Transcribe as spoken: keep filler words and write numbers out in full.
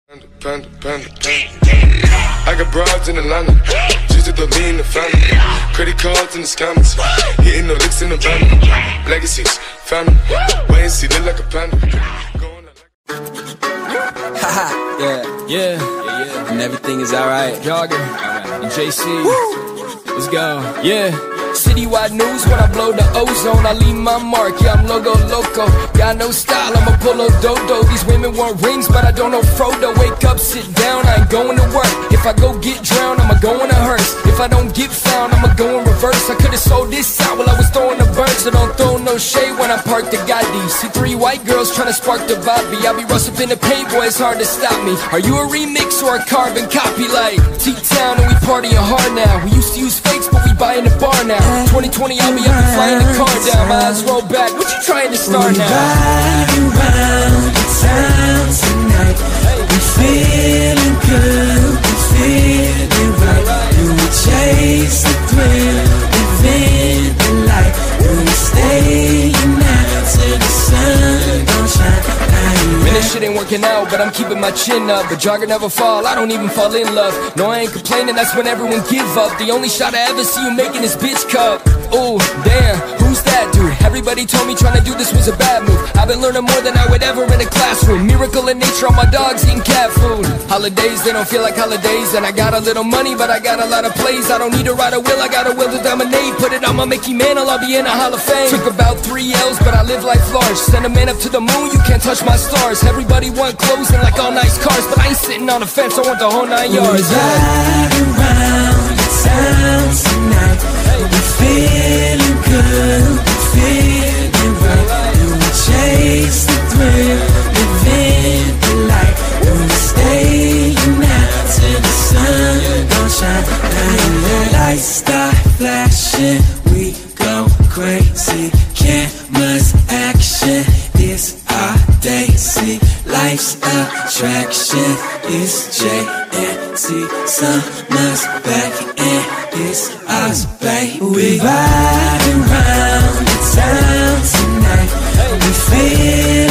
Panda, panda, panda, panda. I got broads in Atlanta, just to lean the family. Credit cards in the scammers, hitting the licks in the van. Legacies, family, wait and see, look like a panda. Haha, yeah, yeah, yeah, yeah, and everything is alright. Jogger, and J C, let's go, yeah. Citywide news when I blow the ozone, I leave my mark, yeah, I'm logo loco. Got no style, I'm a polo dodo. These women want rings, but I don't know Frodo. Wake up, sit down, I ain't going to work. If I go get drowned, I'ma go in a hearse. If I don't get found, I'ma go in reverse. I could've sold this out while I was throwing the birds. So don't throw no shade when I park the Gotti. See three white girls trying to spark the Bobby. I be rustled in the paint, boy, it's hard to stop me. Are you a remix or a carbon copy? Like T-Town and we partying hard now. We used to use fakes, but we buying the bar now. twenty twenty, I'll be up and flying the car down. My eyes roll back, what you trying to start now? Riding round the town tonight, we feeling good, we feeling right. Do we chase the thrill, live the light? Do we stay out till the sun don't shine? Man, this shit ain't working out, but I'm keeping my chin up. But jogger never fall, I don't even fall in love. No, I ain't complaining, that's when everyone give up. The only shot I ever see you making is bitch cup. Ooh, damn, who's that dude? Everybody told me trying to do this was a bad move. I've been learning more than I would ever in a classroom. Miracle in nature, all my dogs eating cat food. Holidays, they don't feel like holidays. And I got a little money, but I got a lot of plays. I don't need to ride a wheel, I got a will to dominate. Put it on my Mickey Mantle, I'll be in a Hall of Fame. Took about three L's, but I live life large. Send a man up to the moon, you can't touch my stars. Everybody want clothes and like all nice cars, but I ain't sitting on the fence, I want the whole nine yards. Riding round the town tonight, we feeling good, we feeling right. Do we chase the thrill, live the light? Do we stay out till the sun don't shine? And the lights start flashing, we go crazy. Cameras, action, it's our day. See, life's attraction. It's J and T, summer's back and it's us, baby. We riding round the town tonight, we feel